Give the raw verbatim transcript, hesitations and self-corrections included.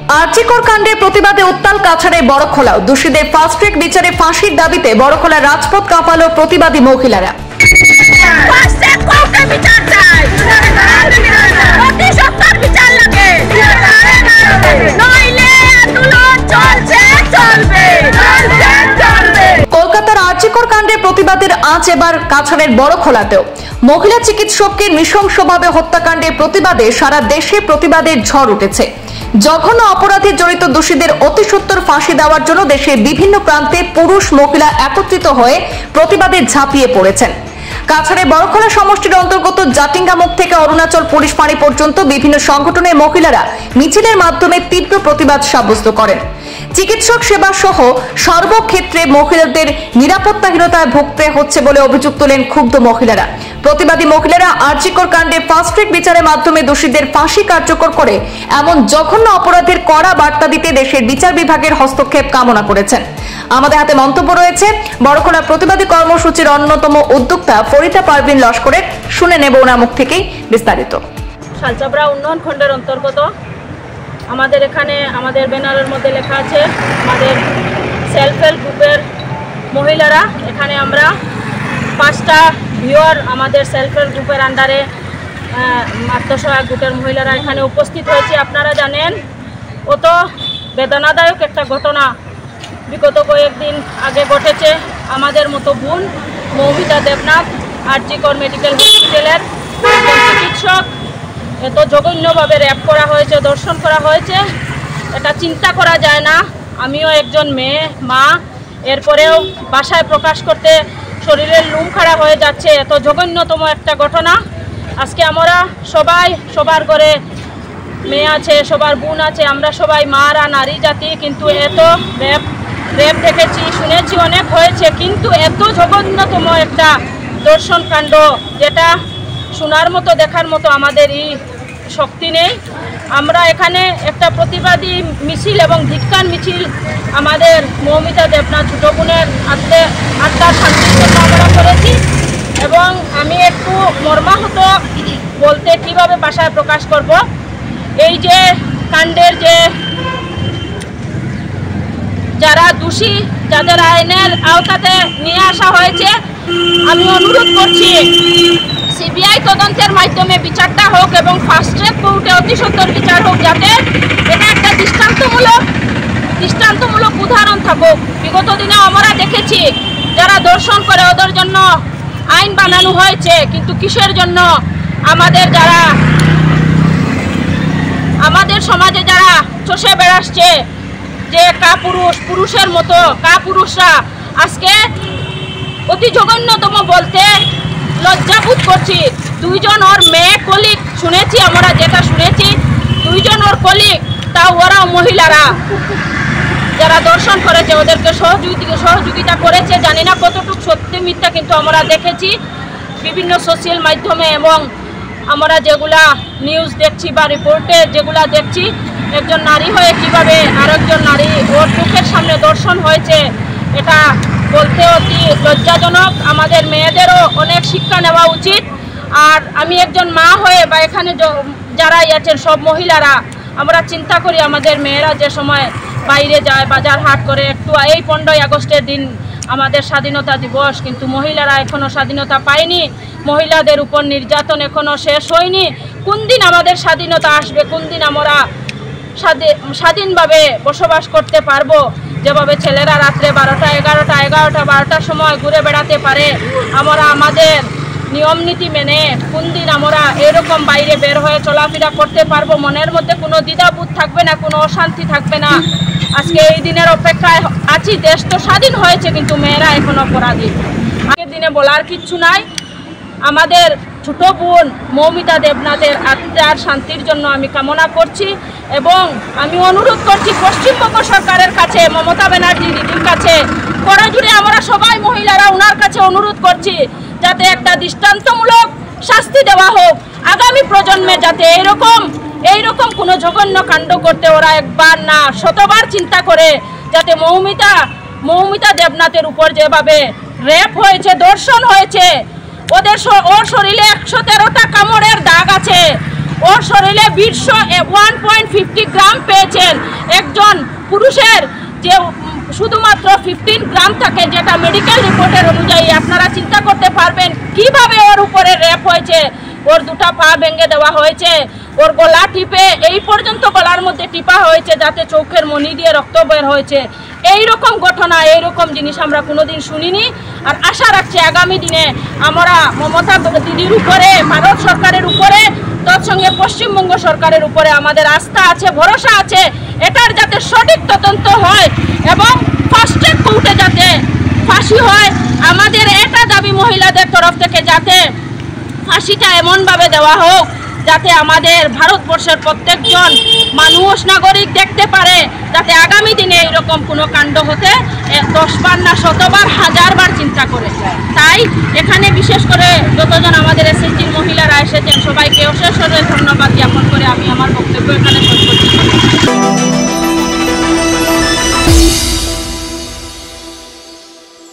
আরজিকর কাণ্ডের প্রতিবাদে উত্তাল কাছাড়ে বড়খোলাও দোষীদের ফাস্ট ট্র্যাক বিচারে ফাঁসির দাবিতে বড়খোলা রাজপথ কাঁপালো প্রতিবাদী মহিলারা। কলকাতার আরজিকর কাণ্ডের প্রতিবাদের আঁচ এবার কাছাড়ের বড়খোলাতেও। মহিলা চিকিৎসককে নৃশংসভাবে হত্যাকাণ্ডের প্রতিবাদে সারা দেশে প্রতিবাদের ঝড় উঠেছে। জঘন্য অপরাধে জড়িত দোষীদের অতি সত্বর ফাঁসি দেওয়ার জন্য দেশের বিভিন্ন প্রান্তে পুরুষ মহিলা একত্রিত হয়ে প্রতিবাদে ঝাঁপিয়ে পড়েছেন। কাছাড়ে বড়খোলা সমষ্টির অন্তর্গত জাটিঙ্গামুখ থেকে অরুণাচল পুলিশ ফাঁড়ি পর্যন্ত বিভিন্ন সংগঠনের মহিলারা মিছিলের মাধ্যমে তীব্র প্রতিবাদ সাব্যস্ত করেন। চিকিৎসক সেবা সহ সর্বক্ষেত্রে মহিলাদের নিরাপত্তাহীনতায় ভুগতে হচ্ছে বলে অভিযোগ তোলেন ক্ষুব্ধ মহিলারা। প্রতিবাদী মহিলারা আরজিকর কাণ্ডে ফাস্ট ট্র্যাক বিচারের মাধ্যমে দোষীদের ফাঁসি কার্যকর করে এমন জঘন্য অপরাধের কড়া বার্তা দিতে দেশের বিচার বিভাগের হস্তক্ষেপ কামনা করেছেন। আমাদের হাতে মন্তব্য রয়েছে বড়খোলা প্রতিবাদী কর্মসূচির অন্যতম উদ্যোক্তা ফরিদা পারভিন লস্করের। শুনে নেব ওনার মুখ থেকেই বিস্তারিত। শালচাপড়া উন্নয়ন খণ্ডের অন্তর্গত আমাদের এখানে আমাদের ব্যানারের মধ্যে লেখা আছে আমাদের সেলফ হেল্প গ্রুপের মহিলারা। এখানে আমরা পাঁচটা ভিওর আমাদের সেলফ হেল্প গ্রুপের আন্ডারে আত্মসহায়ক গ্রুপের মহিলারা এখানে উপস্থিত হয়েছে। আপনারা জানেন অত বেদনাদায়ক একটা ঘটনা বিগত কয়েকদিন আগে ঘটেছে। আমাদের মতো বোন মৌমিতা দেবনাথ আরজিকর মেডিকেল হসপিটালের একজন চিকিৎসক এত জঘন্যভাবে র্যাপ করা হয়েছে, ধর্ষণ করা হয়েছে, এটা চিন্তা করা যায় না। আমিও একজন মেয়ে মা, এরপরেও ভাষায় প্রকাশ করতে শরীরের লুম খাড়া হয়ে যাচ্ছে। এত জঘন্যতম একটা ঘটনা। আজকে আমরা সবাই সবার ঘরে মেয়ে আছে, সবার বোন আছে, আমরা সবাই মারা নারী জাতি, কিন্তু এত র্যাপ র্যাপ দেখেছি শুনেছি অনেক হয়েছে, কিন্তু এত জঘন্যতম একটা ধর্ষণ কাণ্ড যেটা শোনার মতো দেখার মতো আমাদের এই শক্তি নেই। আমরা এখানে একটা প্রতিবাদী মিছিল এবং ধিক্কার মিছিল আমাদের মৌমিতা দেবনাথ ছোট বোনের আত্মে আত্মার শান্তির জন্য আমরা করেছি। এবং আমি একটু মর্মাহত বলতে কিভাবে ভাষায় প্রকাশ করব, এই যে কাণ্ডের যে যারা দোষী, যাদের আইনের আওতাতে নিয়ে আসা হয়েছে, আমি অনুরোধ করছি সিবিআই তদন্তের মাধ্যমে বিচারটা হোক এবং ফাস্ট ট্র্যাক কোর্টে অতি সত্বর বিচার হোক, যাতে এটা একটা দৃষ্টান্তমূলক দৃষ্টান্তমূলক উদাহরণ থাকুক। বিগত দিনে আমরা দেখেছি যারা ধর্ষণ করে ওদের জন্য আইন বানানো হয়েছে, কিন্তু কিসের জন্য আমাদের যারা আমাদের সমাজে যারা চষে বেড়াচ্ছে যে কাপুরুষ পুরুষের মতো কাপুরুষরা আজকে অতি জঘন্যতম বলতে লজ্জাবোধ করছি। দুইজন ওর মেয়ে কলিগ শুনেছি, আমরা যেটা শুনেছি দুইজন ওর কলিগ, তা ওরা মহিলারা যারা দর্শন করেছে ওদেরকে সহযোগিতা সহযোগিতা করেছে। জানি না কতটুকু সত্যি মিথ্যা, কিন্তু আমরা দেখেছি বিভিন্ন সোশ্যাল মাধ্যমে এবং আমরা যেগুলা নিউজ দেখছি বা রিপোর্টে যেগুলা দেখছি, একজন নারী হয়ে কিভাবে আরেকজন নারী ওর চোখের সামনে দর্শন হয়েছে, এটা বলতে অতি লজ্জাজনক। আমাদের মেয়েদেরও অনেক শিক্ষা নেওয়া উচিত। আর আমি একজন মা হয়ে বা এখানে যারাই আছেন সব মহিলারা, আমরা চিন্তা করি আমাদের মেয়েরা যে সময় বাইরে যায় বাজার হাট করে, একটু এই পনেরোই আগস্টের দিন আমাদের স্বাধীনতা দিবস, কিন্তু মহিলারা এখনও স্বাধীনতা পায়নি। মহিলাদের উপর নির্যাতন এখনও শেষ হয়নি। কোন দিন আমাদের স্বাধীনতা আসবে, কোন দিন আমরা স্বাধীনভাবে বসবাস করতে পারবো, যেভাবে ছেলেরা রাত্রে বারোটা এগারোটা এগারোটা বারোটার সময় ঘুরে বেড়াতে পারে, আমরা আমাদের নিয়ম নীতি মেনে কোন দিন আমরা এরকম বাইরে বের হয়ে চলাফেরা করতে পারবো, মনের মধ্যে কোনো দ্বিধাবোধ থাকবে না, কোনো অশান্তি থাকবে না। আজকে এই দিনের অপেক্ষায় আছি। দেশ তো স্বাধীন হয়েছে, কিন্তু মেয়েরা এখন অপরাধী। আগের দিনে বলার কিচ্ছু নাই। আমাদের ছোট বোন মৌমিতা দেবনাথের আত্মার শান্তির জন্য আমি কামনা করছি এবং আমি অনুরোধ করছি পশ্চিমবঙ্গ সরকারের কাছে, মমতা ব্যানার্জি দিদির কাছে, কড়াজুড়ে আমরা সবাই মহিলারা ওনার কাছে অনুরোধ করছি যাতে একটা দৃষ্টান্তমূলক শাস্তি দেওয়া হোক। আগামী প্রজন্মে যাতে এইরকম এইরকম কোনো জঘন্য কাণ্ড করতে ওরা একবার না শতবার চিন্তা করে, যাতে মৌমিতা মৌমিতা দেবনাথের উপর যেভাবে রেপ হয়েছে, ধর্ষণ হয়েছে, ওদের ওর শরীরে একশো তেরোটা কামড়ের দাগ আছে, ওর শরীরে বিশ্ব ওয়ান পয়েন্ট ফিফটি গ্রাম পেয়েছেন। একজন পুরুষের যে শুধুমাত্র ফিফটিন গ্রাম থাকে, যেটা মেডিকেল রিপোর্টের অনুযায়ী, আপনারা চিন্তা করতে পারবেন কিভাবে ওর উপরে রেপ হয়েছে। ওর দুটা পা ভেঙে দেওয়া হয়েছে, ওর গলা টিপে এই পর্যন্ত গলার মধ্যে টিপা হয়েছে যাতে চোখের মনি দিয়ে রক্ত বের হয়েছে। এই রকম ঘটনা, এই রকম জিনিস আমরা কোনোদিন শুনিনি। আর আশা রাখছি আগামী দিনে আমরা মমতা দিদির উপরে, ভারত সরকারের উপরে, তৎসঙ্গে পশ্চিমবঙ্গ সরকারের উপরে আমাদের আস্থা আছে, ভরসা আছে, এটার যাতে সঠিক তদন্ত হয় এবং ফাস্ট ট্র্যাক কোর্টে যাতে ফাঁসি হয়। আমাদের এটা দাবি মহিলাদের তরফ থেকে, যাতে ফাঁসিটা এমনভাবে দেওয়া হোক যাতে আমাদের ভারতবর্ষের প্রত্যেকজন মানুষ, নাগরিক দেখতে পারে, যাতে আগামী দিনে এইরকম কোনো কাণ্ড হতে দশবার না শতবার, হাজারবার চিন্তা করে। তাই এখানে বিশেষ করে যতজন আমাদের এসএসজির মহিলারা এসেছেন সবাইকে অশেষ অশেষ ধন্যবাদ জ্ঞাপন করে আমি আমার বক্তব্য এখানে শেষ করছি।